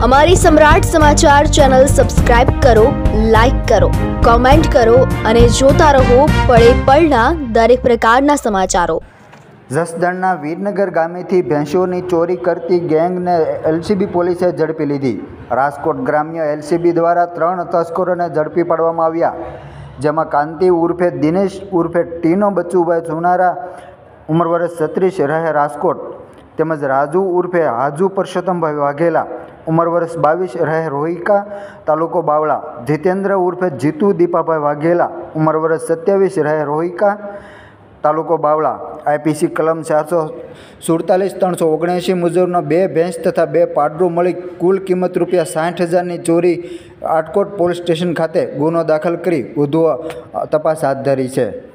અમારી Samrat Samachar channel subscribe કરો, like કરો, કોમેન્ટ કરો અને જોતા રહો પળે પળના દરેક પ્રકારના સમાચારો। જસદણના વીરનગર ગામેથી ભેંસોની ચોરી કરતી ગેંગને એલસીબી પોલીસે ઝડપી લીધી। રાજકોટ ગ્રામ્ય એલસીબી દ્વારા 3 તસ્કરોને ઝડપી પાડવામાં આવ્યા, જેમાં કાંતિ ઉર્ફે દિનેશ ઉર્ફે ટીનો બચુભાઈ સુનારા ઉંમર વર્ષ 36 રહે રાજકોટ, તેમજ રાજુ ઉર્ફે હાજુ પરસોત્તમભાઈ વાઘેલા ઉંમર વર્ષ 22 રહે રોહિકા તાલુકો બાવળા, જીતેન્દ્ર ઉર્ફે જીતુ દીપાભાઈ વાઘેલા ઉંમર વર્ષ 27 રહે રોહિકા તાલુકો બાવળા આઈપીસી કલમ 447 379 મુજબનો 2 ભેંસ તથા 2 પાડરું મળી કુલ કિંમત ₹60,000ની ચોરી આટકોટ પોલીસ સ્ટેશન ખાતે ગુનો દાખલ કરી વધુ તપાસ હાથ ધરી છે।